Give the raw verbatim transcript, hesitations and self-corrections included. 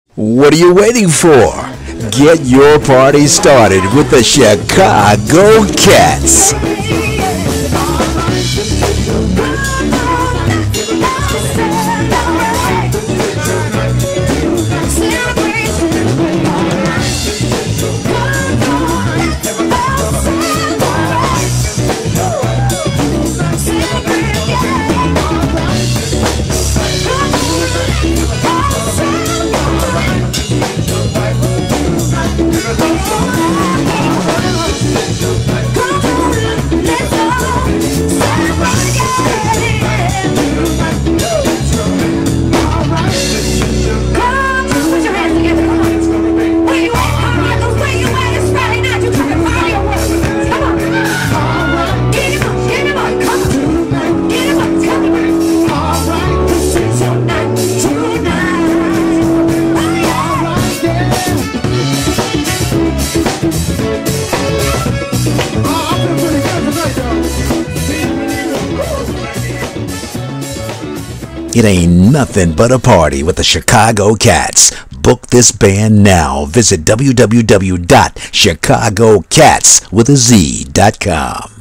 What are you waiting for? Get your party started with the Chicago Catz. It ain't nothing but a party with the Chicago Catz. Book this band now. Visit w w w dot chicago catz with a z dot com.